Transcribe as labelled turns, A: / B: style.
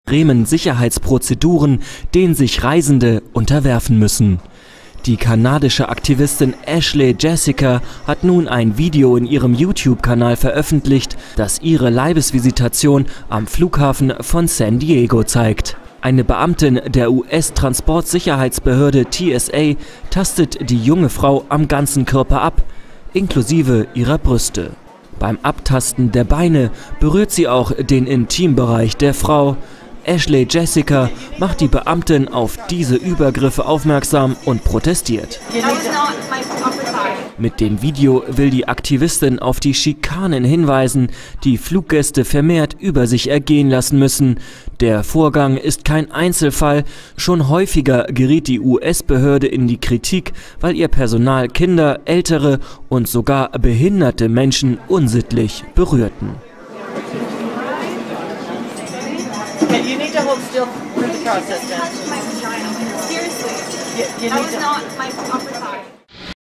A: extremen Sicherheitsprozeduren, denen sich Reisende unterwerfen müssen. Die kanadische Aktivistin Ashley Jessica hat nun ein Video in ihrem YouTube-Kanal veröffentlicht, das ihre Leibesvisitation am Flughafen von San Diego zeigt. Eine Beamtin der US-Transportsicherheitsbehörde TSA tastet die junge Frau am ganzen Körper ab, inklusive ihrer Brüste. Beim Abtasten der Beine berührt sie auch den Intimbereich der Frau. Ashley Jessica macht die Beamtin auf diese Übergriffe aufmerksam und protestiert. Mit dem Video will die Aktivistin auf die Schikanen hinweisen, die Fluggäste vermehrt über sich ergehen lassen müssen. Der Vorgang ist kein Einzelfall. Schon häufiger geriet die US-Behörde in die Kritik, weil ihr Personal Kinder, ältere und sogar behinderte Menschen unsittlich berührten.
B: You need to hold still for the process then.
C: Seriously.
B: You
C: That
B: need
C: was
B: to...
C: not my upper thigh.